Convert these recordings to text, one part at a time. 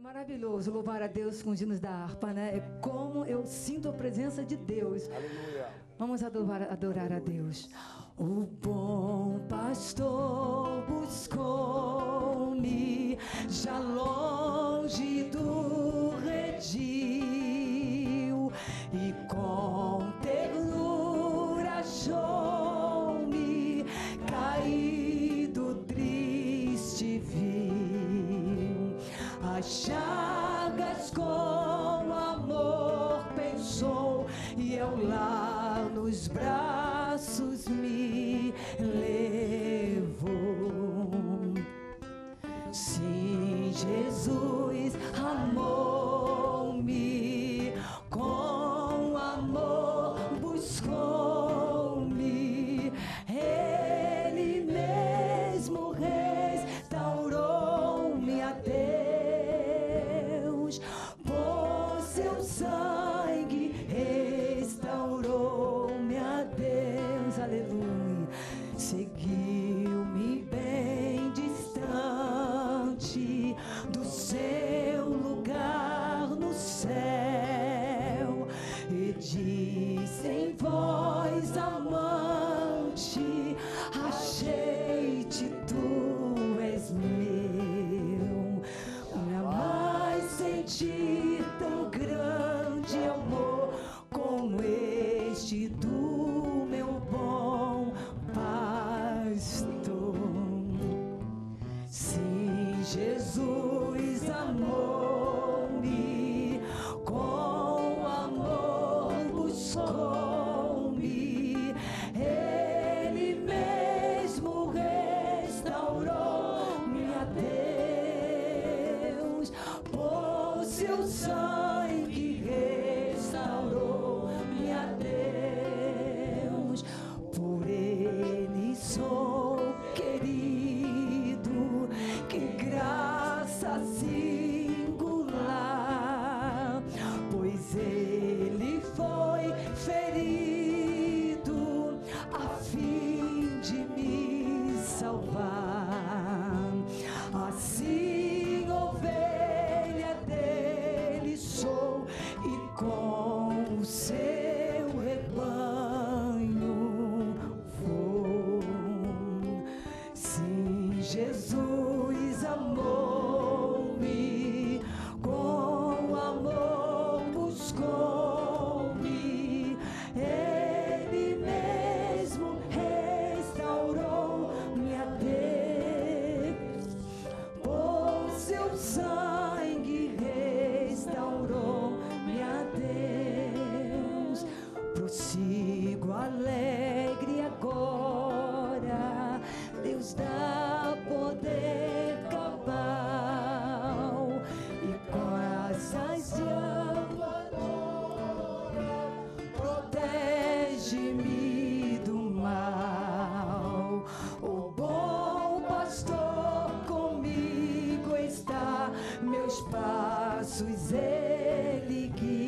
Maravilhoso louvar a Deus com os hinos da harpa, né? É como eu sinto a presença de Deus. Aleluia. Vamos adorar a Deus. O bom pastor buscou-me já longe do redil e com ternura achou-me caído triste viu as chagas com amor pensou e eu lá nos braços me levou. Sim, Jesus amou-me, com amor buscou-me, Ele mesmo restaurou-me a Deus, por seu sangue restaurou-me a Deus, aleluia. Seguiu-me bem distante do seu lugar no céu e disse em voz amante: achei-te, tu és meu. Jamais senti tão grande amor como este do meu bom pastor. Sim, Jesus amou-me, com amor buscou-me, Ele mesmo restaurou-me a Deus, por seu sangue restaurou-me a Deus, por Ele sou querido, que graça singular, pois Ele foi ferido a fim de me salvar. Assim ovelha dele sou e com o seu rebanho vou. Sim, Jesus amou-me, com amor buscou-me, Ele mesmo restaurou-me a Deus, por seu sangue restaurou-me a Deus. Prossigo alegre agora, Deus dá poder cabal e com asas de aurora protege-me do mal. O bom pastor comigo está, meus passos ele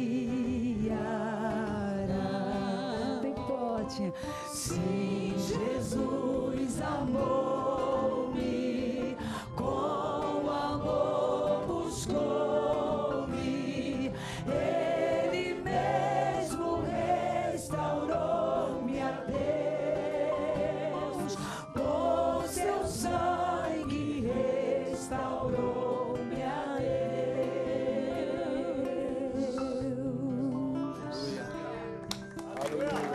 guiará. Bem forte. Sim, Jesus amou-me, com amor buscou-me, Ele mesmo restaurou-me a Deus, por seu sangue restaurou-me a Deus. Aleluia.